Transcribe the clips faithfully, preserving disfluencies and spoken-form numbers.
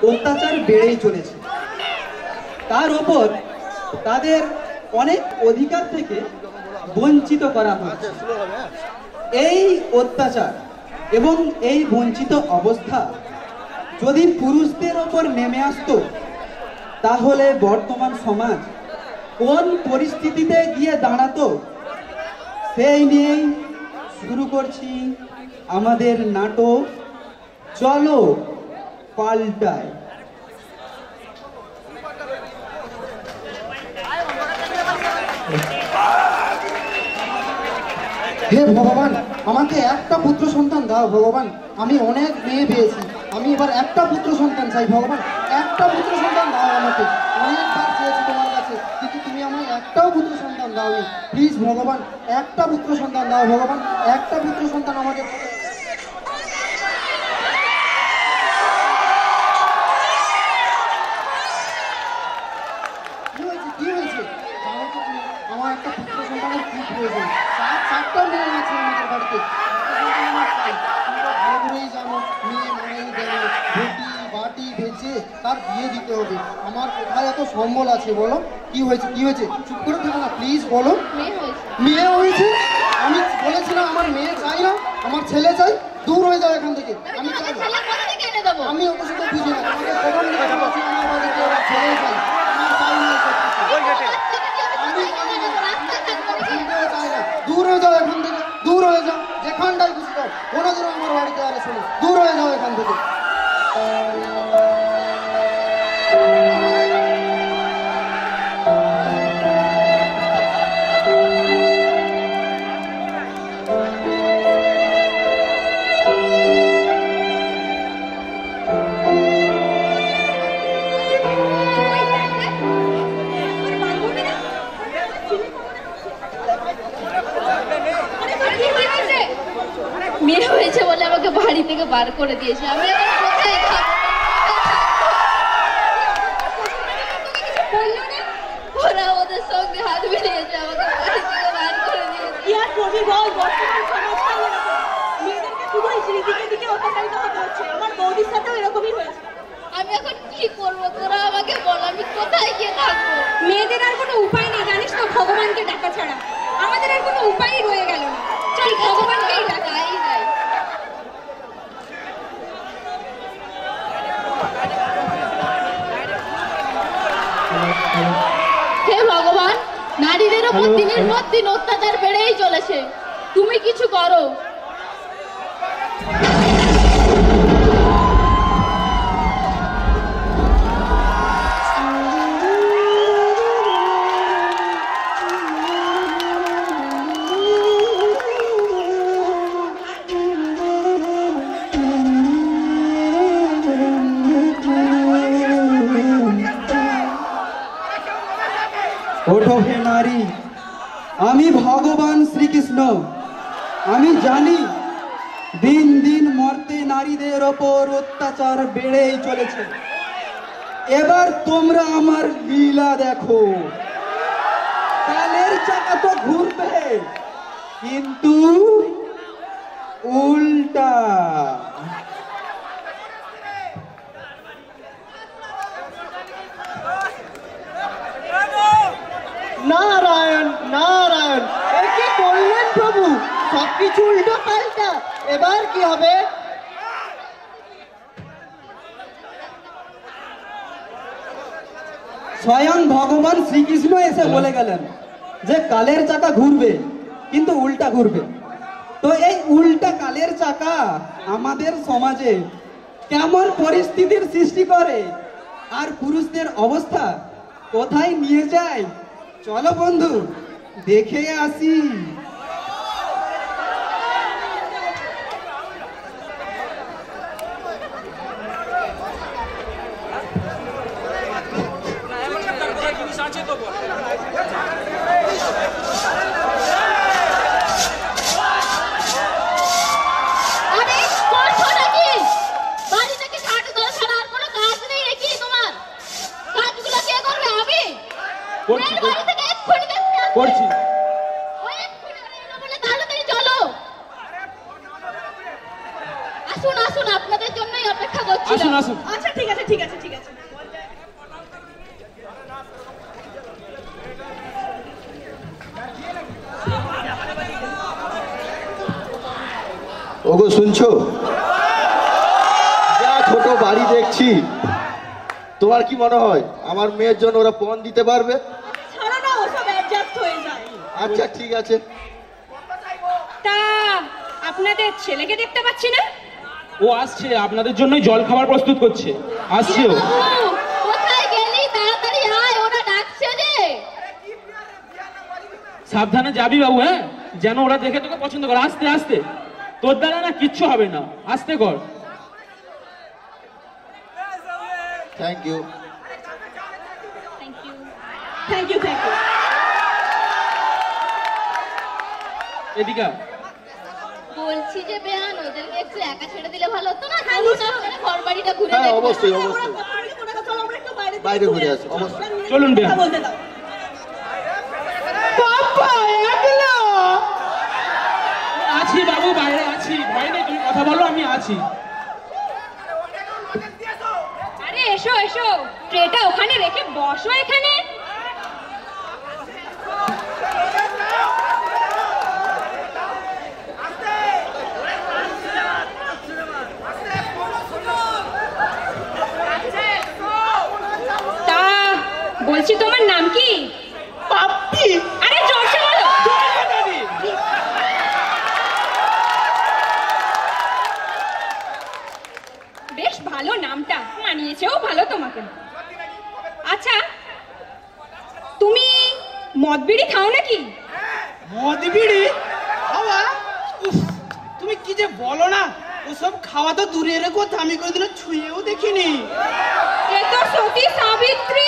অত্যাচার বেড়েই চলেছে। তার ওপর তাদের অনেক অধিকার থেকে বঞ্চিত করা হচ্ছে। এই অত্যাচার এবং এই বঞ্চিত অবস্থা যদি পুরুষদের ওপর নেমে আসতো তাহলে বর্তমান সমাজ কোন পরিস্থিতিতে গিয়ে দাঁড়াতো সেই নিয়েই শুরু করছি আমাদের নাটক চলো পাল্টায়। হে ভগবান, আমাকে একটা পুত্র সন্তান দাও ভগবান। আমি অনেক মেয়ে পেয়েছি, আমি এবার একটা পুত্র সন্তান চাই ভগবান। একটা পুত্র সন্তান দাও আমাকে। অনেকবার চেয়েছি তোমার কাছে, কিন্তু তুমি আমায় একটাও পুত্র সন্তান দাওনি। প্লিজ ভগবান, একটা পুত্র সন্তান দাও ভগবান। একটা পুত্র সন্তান আমাকে। কি হয়েছে কি হয়েছে জানো তো তুমি, আমার একটা পুত্র সন্তানের খুব প্রয়োজন। চার চারটা মেয়ে আছে আমাদের বাড়িতে, ভালো করেই জানো মেয়ে মানেই দেয় রুটি বাটি বেচে তার বিয়ে দিতে হবে। আমার কোথায় এত সম্বল আছে বলো? কি হয়েছে কি হয়েছে চুপ করে থাকো না প্লিজ, বলো। মেয়ে হয়েছে? আমি বলেছিলাম আমার মেয়ে চাই না, আমার ছেলে চাই। দূর হয়ে যাও এখান থেকে। আমি চাই না, আমি ওকে শুধু বুঝি না। তোমাকে প্রথম দিকে বলেছি আমার বাড়িতে ওরা ছেলে চাই, আমার চাই না। আমি চাই না, দূর হয়ে যাও এখান থেকে, দূর হয়ে যাও। যেখানটাই খুশি যাও, কোনো দিনও আমার বাড়িতে আর এসো না। দূর হয়ে যাও এখান থেকে। মেয়ে হয়েছে বলে আমাকে বাড়ি থেকে বার করে দিয়েছে। আমি এখন কোথায় খাবো? ওরা ওদের সঙ্গে হাত মিলিয়েছে, আমাকে বাড়ি থেকে বার করে দিয়েছে। কি আর করবি বল, বর্তমান সমাজটা এরকম। মেয়েদেরকে শুধু দিকে দিকে অত্যাচারিত হতে হচ্ছে। আমার বৌদির সাথেও এরকমই হয়েছে। আমি এখন কি করবো তোরা আমাকে বল, আমি কোথায় গিয়ে থাকবো? মেয়েদের আর কোনো উপায় নেই জানিস তো, ভগবানকে ডাকা ছাড়া। আমাদের আর কোনো উপায়ই রয়ে গেল না। চল ভগবানকেই ডাকাই যায়। হে ভগবান, নারীদের উপর দিনের পর দিন অত্যাচার বেড়েই চলেছে, তুমি কিছু করো। ওঠো হে নারী, আমি ভগবান শ্রীকৃষ্ণ। আমি জানি দিন দিন মর্তে নারীদের ওপর অত্যাচার বেড়েই চলেছে। এবার তোমরা আমার লীলা দেখো। কালের চাকা তো ঘুরবে, কিন্তু উল্টা। নারায়ণ নারায়ণ, এ কি করলেন প্রভু? সবকিছু উল্টো পাল্টা, এবার কি হবে? স্বয়ং ভগবান শ্রীকৃষ্ণ এসে বলে গেলেন যে কালের চাকা ঘুরবে, কিন্তু উল্টা ঘুরবে। তো এই উল্টা কালের চাকা আমাদের সমাজে কেমন পরিস্থিতির সৃষ্টি করে আর পুরুষদের অবস্থা কোথায় নিয়ে যায়, চলো বন্ধু দেখে আসি। করছি। আসুন আসুন, আপনাদের জন্যই অপেক্ষা করছিলাম। আচ্ছা ঠিক আছে। আচ্ছা ঠিক আছে ঠিক আছে। ওগো শুনছো? যা ছোট বাড়ি দেখছি, তোমার কি মনে হয় আমার মেয়ের জন্য ওরা পণ দিতে পারবে? ছাড়ো না, ওসব অ্যাডজাস্ট হয়ে যায়। আচ্ছা ঠিক আছে। তা আপনাদের ছেলেকে দেখতে পাচ্ছি না। ও আসছে, আপনাদের জন্যই জল খাবার প্রস্তুত করছে। আসছে ও। কোথায় গেলি? তাড়াতাড়ি আয়, ওরা ডাকছে রে। সাবধানে যাবি বাবু, হ্যাঁ, যেন ওরা দেখে তোকে পছন্দ করে। আস্তে আস্তে, তোর দ্বারা না কিচ্ছু হবে না, আস্তে কর। Thank you. Thank you thank you thank you. এদিকে বলছি যে বেয়ান, ওদেরকে একটু একা ছেড়ে দিলে ভালো হতো না? চলুন আপনারা ঘর বাড়িটা ঘুরে হ্যাঁ দেখুন। অবশ্যই অবশ্যই, বাইরে ঘুরে আসি অবশ্যই। চলুন বেয়ান। আছি বাবু, বাইরে আছি, ভয় নেই, তুমি কথা বলো, আমি আছি। আরে এসো এসো, ট্রেটা ওখানে রেখে বসো এখানে। তা বলছি তোমার নাম কি? পাপ্পি। আরে জোরসে বলো। বেশ ভালো নামটা, মানিয়েছেও ভালো তোমাকে। আচ্ছা, তুমি মদ বিড়ি খাও নাকি? মদ বিড়ি খাওয়া? উফ, তুমি কি যে বলো না, ওসব খাওয়া তো দূরের কথা, আমি কোনোদিনও ছুঁয়েও দেখিনি। এ তো সতী সাবিত্রী।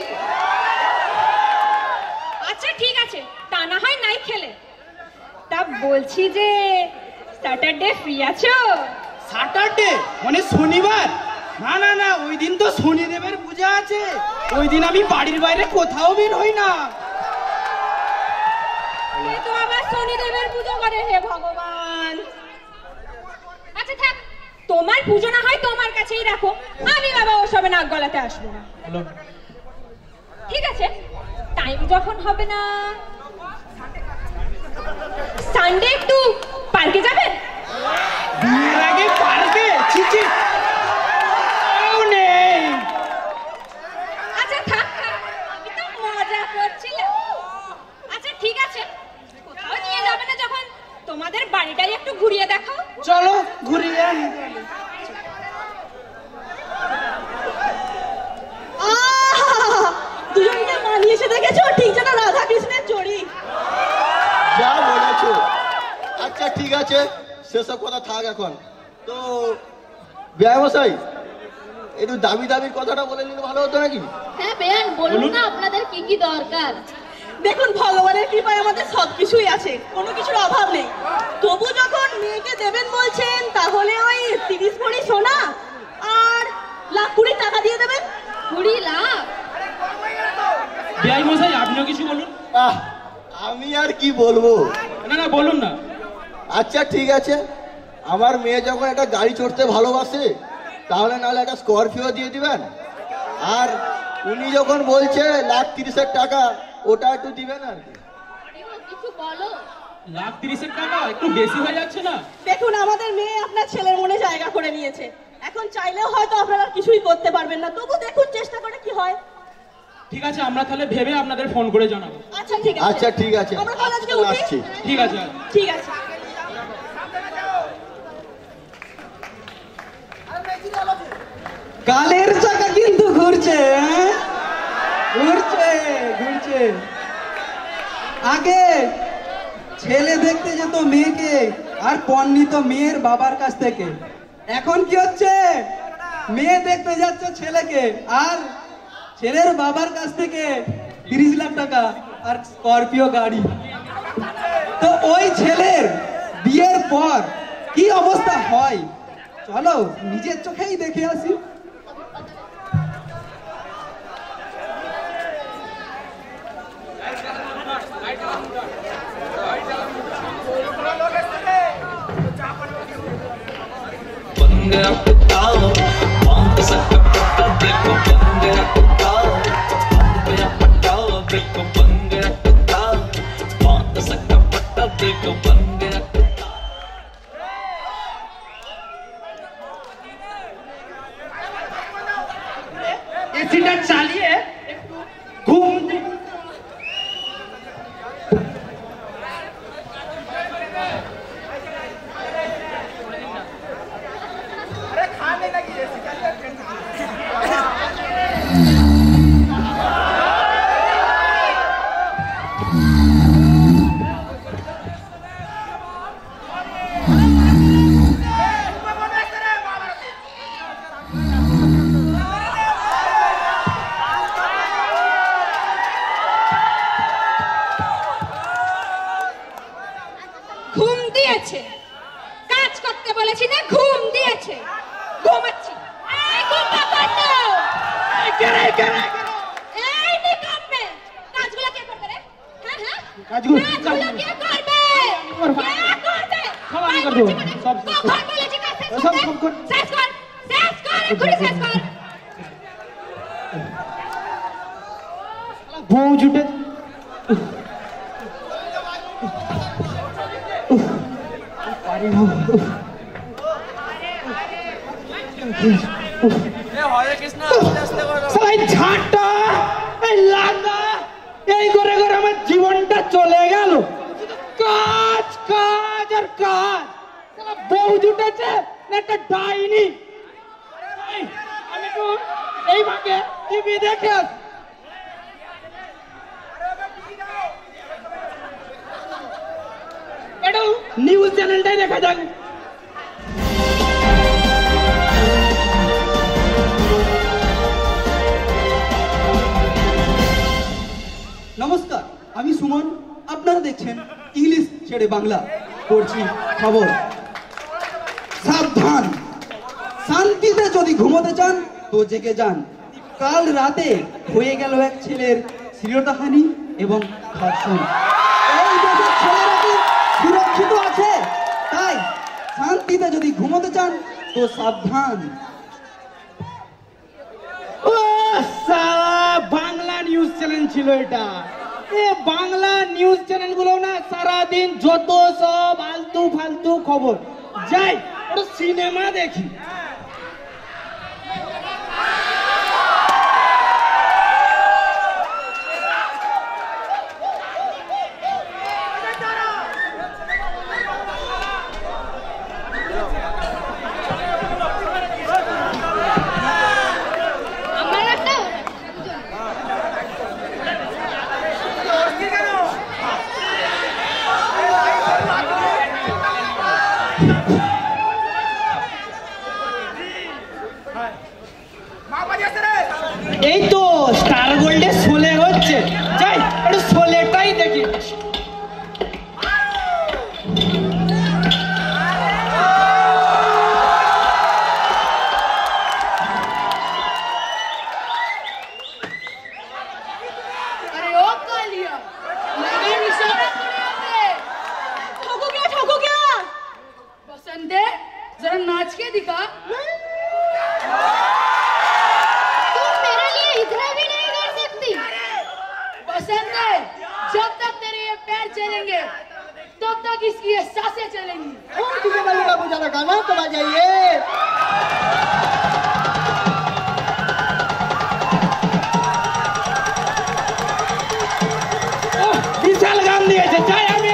আচ্ছা ঠিক আছে, তা না হয় নাই খেলে। তা বলছি যে স্যাটারডে ফ্রি আছো? স্যাটারডে মানে শনিবার? না না না, ওই দিন তো শনিদেবের পূজা আছে, ওই দিন আমি বাড়ির বাইরে কোথাও বের হই না। এ তো আবার শনিদেবের পুজো করে, হে ভগবান। আচ্ছা থাক, তোমার পুজো না হয় তোমার কাছেই রাখো, আমি বাবা ওসবে নাক গলাতে আসবো না। ঠিক আছে, টাইম যখন হবে না, সানডে একটু পার্কে যাবেন? বিয়ের আগে পার্কে? ছিছি, নেই। আচ্ছা থাক থাক, আমি তো মজা করছিলাম। আচ্ছা ঠিক আছে, কোথাও নিয়ে যাবে না যখন, তোমাদের বাড়িটাই একটু ঘুরিয়ে দেখো। চলো ঘুরিয়ে আনি। দুজনকে মানিয়েছে দেখেছো, ঠিক যেন রাধা কৃষ্ণের জড়ি। যা বলেছো। আচ্ছা ঠিক আছে, সেসব কথা থাক এখন। তো ব্যবসায়ী একটু দাবি দাবির কথাটা বলে নিলে ভালো হতো নাকি? হ্যাঁ বেয়ান, বলুন না আপনাদের কি কি দরকার। দেখুন, ভগবানের কৃপায় আমাদের সবকিছুই আছে, কোনো কিছুর অভাব নেই। তবু যখন মেয়েকে দেবেন বলছেন, তাহলে ওই তিরিশ ভরি সোনা আর লাখ কুড়ি টাকা দিয়ে দেবেন। কুড়ি লাখ? বিআই মশাই, আপনিও কিছু বলুন। আহ, আমি আর কি বলবো? না না, বলুন না। আচ্ছা ঠিক আছে, আমার মেয়ে যখন একটা গাড়ি চড়তে ভালোবাসে, তাহলে নাহলে একটা স্করপিও দিয়ে দিবেন। আর উনি যখন বলছে লাখ তিরিশের টাকা, ওটা একটু দিবেন আর কি। কিছু বলো। লাখ তিরিশের টাকা একটু বেশি হয়ে যাচ্ছে না? দেখুন, আমাদের মেয়ে আপনার ছেলের মনে জায়গা করে নিয়েছে, এখন চাইলেও হয়তো আপনারা কিছুই করতে পারবেন না, তবু দেখুন চেষ্টা করে কি হয়। ঠিক আছে, আমরা তাহলে ভেবে আপনাদের ফোন করে জানাবো। আচ্ছা ঠিক আছে। আচ্ছা ঠিক আছে, আমরা তাহলে আজকে উঠি? আসছি। ঠিক আছে। ঠিক আছে। কালের চাকা কিন্তু ঘুরছে, হ্যাঁ? ঘুরছে ঘুরছে। আগে ছেলে দেখতে যেত মেয়েকে, আর পণ নিত মেয়ের বাবার কাছ থেকে। এখন কি হচ্ছে? মেয়ে দেখতে যাচ্ছে ছেলেকে, আর ছেলের বাবার কাছ থেকে তিরিশ লাখ টাকা আর স্করপিও গাড়ি। তো ওই ছেলের বিয়ের পর কি অবস্থা হয়, চলো নিজের চোখেই দেখে আসি। Banga up the town, want to suck up the এসিটা চালিয়ে ঘুম কাজ করতে বলেছি না, ঘুম দিয়েছে, ঘুমাচ্ছি। এই ঘুমটা বন্ধ। এই নিকম্মে, কাজগুলো কে করবে রে? হ্যাঁ হ্যাঁ, কাজগুলো কে করবে? কে করবে? সব আমি করব। সব কখন বলেছি কাজ শেষ সব কর, শেষ কর, শেষ কর, এক্ষুনি শেষ কর। বউ জুটে পারি না। এই করে করে আমার জীবনটা চলে গেল, কাজ কাজ আর কাজ। বউ জুটেছে একটা ডাইনি। আমি তো এই ভাগে টিভি দেখে আসি। এটা নিউজ চ্যানেলটাই দেখা যাক। নমস্কার, আমি সুমন, আপনারা দেখছেন ইংলিশ ছেড়ে বাংলা। পড়ছি খবর। সাবধান, শান্তিতে যদি ঘুমোতে চান তো জেগে যান। কাল রাতে হয়ে গেল এক ছেলের শ্লীলতাহানি এবং ধর্ষণ। এই দেশের ছেলেরা কি সুরক্ষিত আছে? তাই শান্তিতে যদি ঘুমোতে চান তো সাবধান। ও সালা, বাংলা নিউজ চ্যানেল ছিল এটা। এ বাংলা নিউজ চ্যানেল গুলো না সারাদিন যত সব আলতু ফালতু খবর। যাই ওটা সিনেমা দেখি। এই তো স্টার গোল্ডে শোলে হচ্ছে, যাই একটু শোলেটাই দেখি। अरे ओ कालिया, लगे निशाना पड़े होते। ठोको क्या, ठोको क्या? बसंते, जरा नाच के दिखा। जब तक तेरे ये पैर चलेंगे तब तक इसकी ये सांसें चलेंगी। तुझे वाले बाबू जरा गाना तो बजाइए। বিশাল গান দিয়েছে, যাই আমি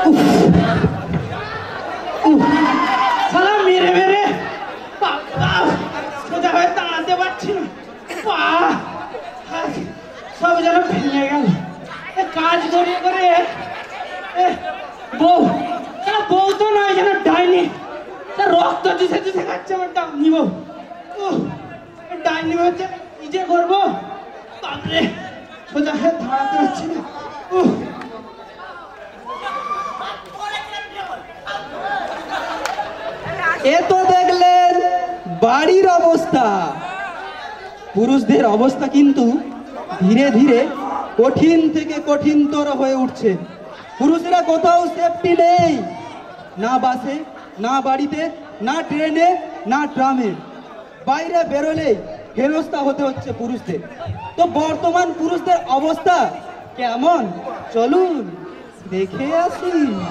সালা মেরে মেরে সোজা হয়ে দাঁড়াতে পারছি না, পা সব যেন ভেঙে গেল। কাজ করে করে বউ, বউ তো নয় যেন ডাইনি, রক্ত চুষে চুষে খাচ্ছে আমার ডাইনি বউ। ডাইনি হচ্ছে কি যে করবো, বাপরে সোজা হয়ে দাঁড়াতে পারছি না। এ তো দেখলেন বাড়ির অবস্থা। পুরুষদের অবস্থা কিন্তু ধীরে ধীরে কঠিন থেকে কঠিনতর হয়ে উঠছে। পুরুষরা কোথাও সেফটি নেই, না বাসে, না বাড়িতে, না ট্রেনে, না ট্রামে। বাইরে বেরোলেই হেনস্থা হতে হচ্ছে পুরুষদের। তো বর্তমান পুরুষদের অবস্থা কেমন চলুন দেখে আসি।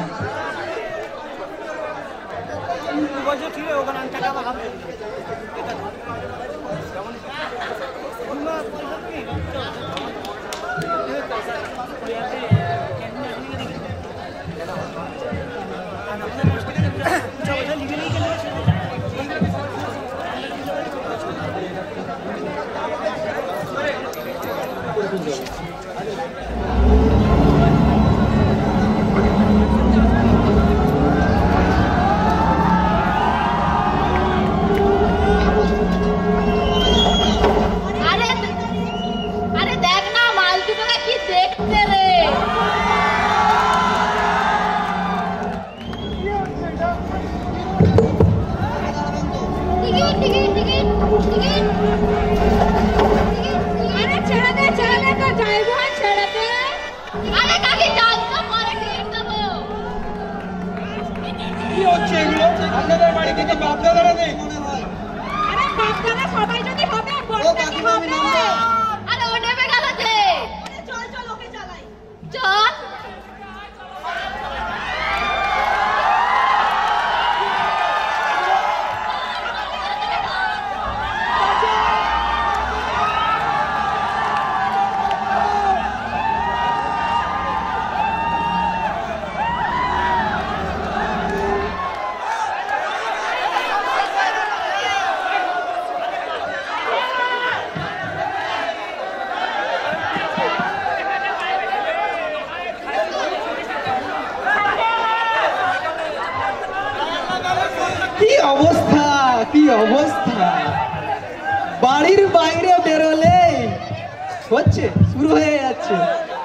অবস্থা কি অবস্থা, বাড়ির বাইরে বেরোলে হচ্ছে শুরু হয়ে যাচ্ছে।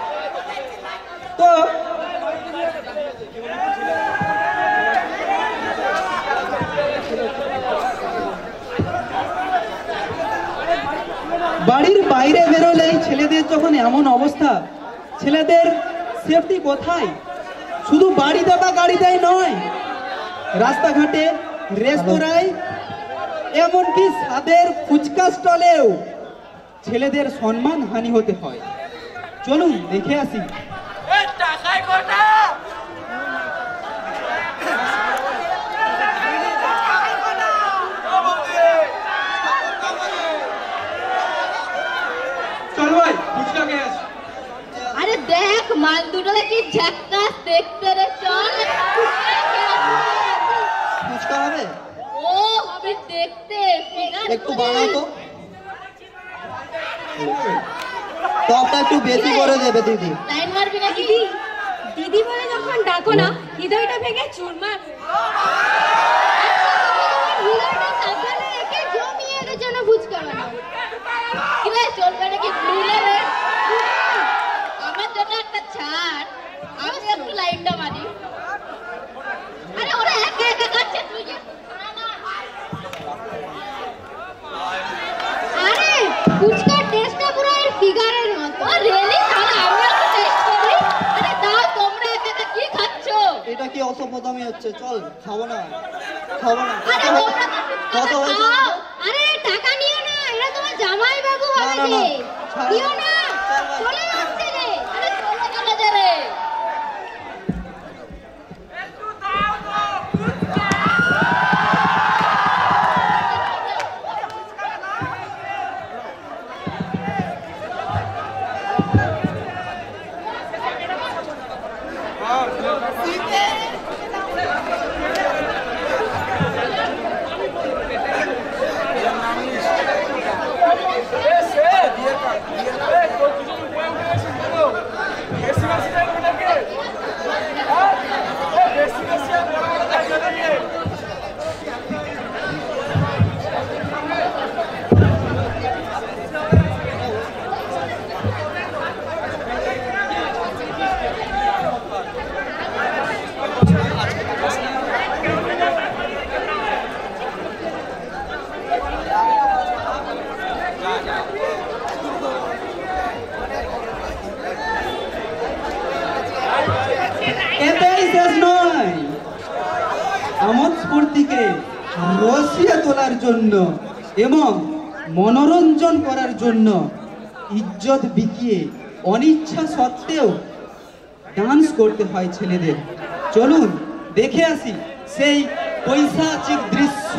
তো বাড়ির বাইরে বেরোলেই ছেলেদের যখন এমন অবস্থা, ছেলেদের সেফটি কোথায়? শুধু বাড়িতে বা গাড়িতেই নয়, রাস্তাঘাটে, রেস্তোরাঁয়, এমনকি স্বাদের ফুচকা স্টলেও ছেলেদের সম্মান হানি হতে হয়। চলুন দেখে আসি। চল ভাই ফুচকা খেয়ে আসি। আরে দেখ মাল দুটো কি ঝাক্কাস দেখতে রে, চল ফুচকা হবে? ও হবে দেখতে, একটু বানাও তো, টকটা একটু বেশি করে দেবে দিদি। লাইন মারবি নাকি? দিদি বলে যখন ডাকো না, হৃদয়টা ভেঙে চুরমার। হৃদয়টা সাবধানে রেখে জমিয়ে এর জন্য ফুচকা বানাও। কি রে চলবে নাকি ভুলে রে? আমার জন্য একটা ছাড়, আমি একটু লাইনটা মারি। আরে ওরা একা একা খাচ্ছে, তুই যে আরে ফুচকার টেস্টটা পুরো এর ফিগারের মতো। রিয়েলি তাহলে আমরা একটু টেস্ট করি। আরে দাও, তোমরা একা একা কি খাচ্ছো? এটা কি অসভ্যতামি হচ্ছে? চল খাবো না, খাবো না। আরে তোমরা কত হয়েছে? আরে টাকা নিও না, এরা তোমার জামাই বাবু হবে না, না, যে। ছাড়। দিও না, চলে যাচ্ছে রে। আরে চলে চলে যা রে। এটাই শেষ নয়, আমোদ স্ফূর্তিকে রসিয়ে তোলার জন্য এবং মনোরঞ্জন করার জন্য ইজ্জত বিকিয়ে অনিচ্ছা সত্ত্বেও ডান্স করতে হয় ছেলেদের। চলুন দেখে আসি সেই পৈশাচিক দৃশ্য।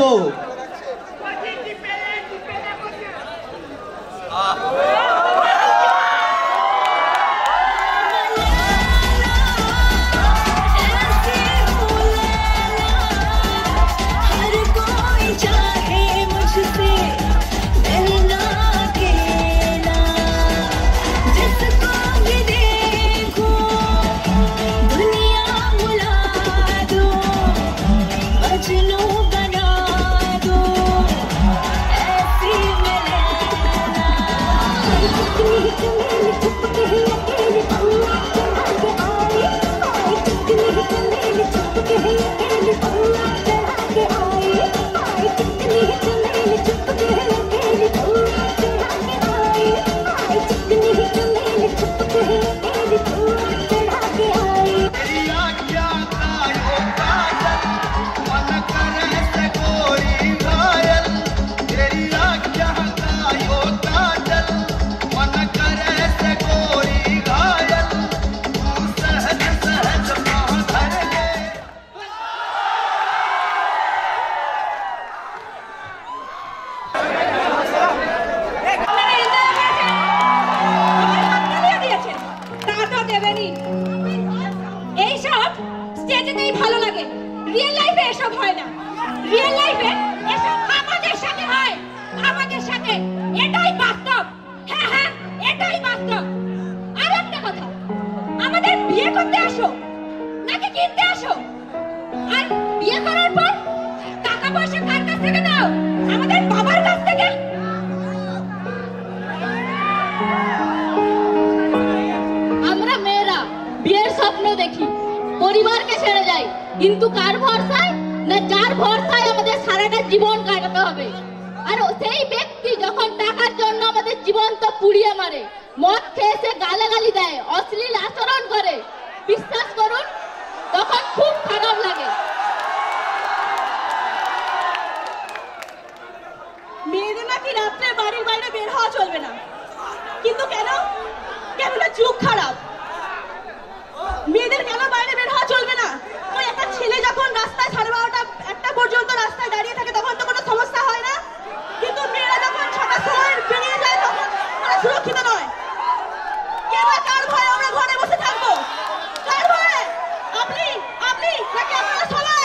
কিন্তু কার ভরসায় না যার ভরসায় আমাদের সারাটা জীবন কাটাতে হবে। আর সেই ব্যক্তি যখন টাকার জন্য আমাদের জীবন তো পুড়িয়ে মারে, মদ খেয়ে সে গালাগালি দেয়, অশ্লীল আচরণ করে, বিশ্বাস করুন তখন খুব খারাপ লাগে। মেয়েদের নাকি রাত্রে বাড়ির বাইরে বের হওয়া চলবে না, কিন্তু কেন? কেন না যুগ খারাপ। মেয়েদের কেন বাইরে বের হওয়া চলবে না? ওই একটা ছেলে যখন রাস্তায় সাড়ে বারোটা একটা পর্যন্ত রাস্তায় দাঁড়িয়ে থাকে তখন তো কোনো সমস্যা হয় না, কিন্তু মেয়েরা যখন ছটার সময় বেরিয়ে যায় তখন তারা সুরক্ষিত নয়। কেন? কার ভয়ে আমরা ঘরে বসে থাকবো? কার ভয়ে? আপনি আপনি নাকি আপনারা সবাই?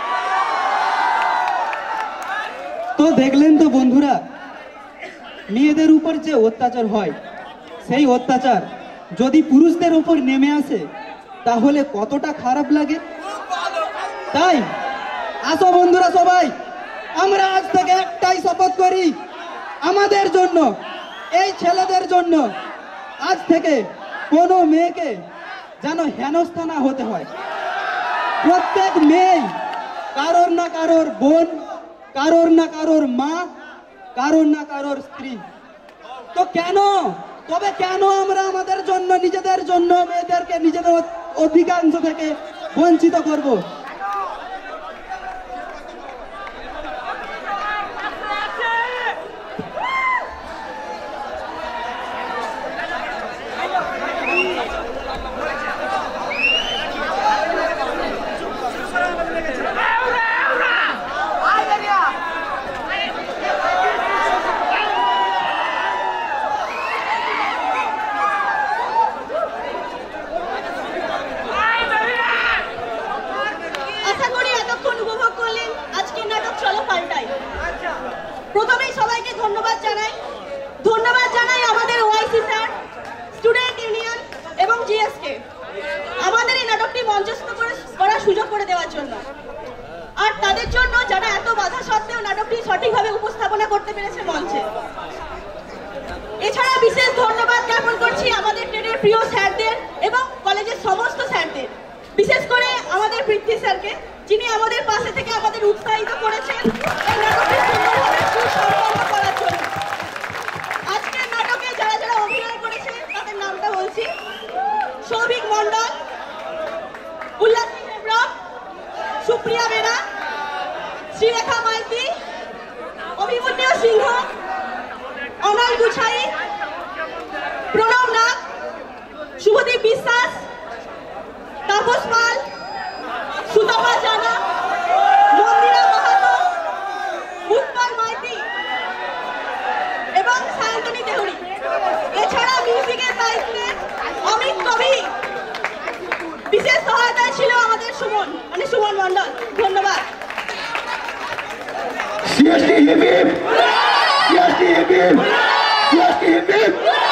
তো দেখলেন তো বন্ধুরা, মেয়েদের উপর যে অত্যাচার হয়, সেই অত্যাচার যদি পুরুষদের উপর নেমে আসে তাহলে কতটা খারাপ লাগে। তাই আসো বন্ধুরা সবাই, আমরা আজ থেকে একটাই শপথ করি, আমাদের জন্য, এই ছেলেদের জন্য আজ থেকে কোনো মেয়েকে যেন হেনস্থা না হতে হয়। প্রত্যেক মেয়ে কারোর না কারোর বোন, কারোর না কারোর মা, কারোর না কারোর স্ত্রী। তো কেন, তবে কেন আমরা আমাদের জন্য, নিজেদের জন্য মেয়েদেরকে নিজেদের অধিকাংশ থেকে বঞ্চিত করব? Hey, baby! জানাই। ধন্যবাদ জানাই আমাদের ওআইসি স্যার, স্টুডেন্ট ইউনিয়ন এবং জিএসকে আমাদের এই নাটকটি মঞ্চস্থ করে করার সুযোগ করে দেওয়ার জন্য, আর তাদের জন্য যারা এত বাধা সত্ত্বেও নাটকটি সঠিকভাবে উপস্থাপনা করতে পেরেছে মঞ্চে। এছাড়া বিশেষ ধন্যবাদ জ্ঞাপন করছি আমাদের ট্রেনের প্রিয় স্যারদের এবং কলেজের সমস্ত স্যারদের, বিশেষ করে আমাদের পৃথ্বী স্যারকে, যিনি আমাদের পাশে থেকে আমাদের উৎসাহিত করেছেন এই নাটকটি সুন্দরভাবে সুসম্পন্ন করার জন্য। আজকের নাটকে যারা যারা অভিনয় করেছে তাদের নামটা বলছি: সৌভিক মণ্ডল, উল্লাস হেমব্রম, সুপ্রিয়া বেরা, শ্রীরেখা মাইতি, অভিমন্যু সিংহ, অনল গুছাই, প্রণব নাথ, শুভদীপ বিশ্বাস, তাপস পাল, সুতপা জানা, মন্দিরা মাহাতো, উৎপল মাইতি এবং সায়ন্তনী দেহুরি। এছাড়া মিউজিকের দায়িত্বে অমিত কবি, বিশেষ সহায়তায় ছিল আমাদের সুমন মানে সুমন মণ্ডল। ধন্যবাদ। C S T hip hip! C S T hip hip! C S T hip hip!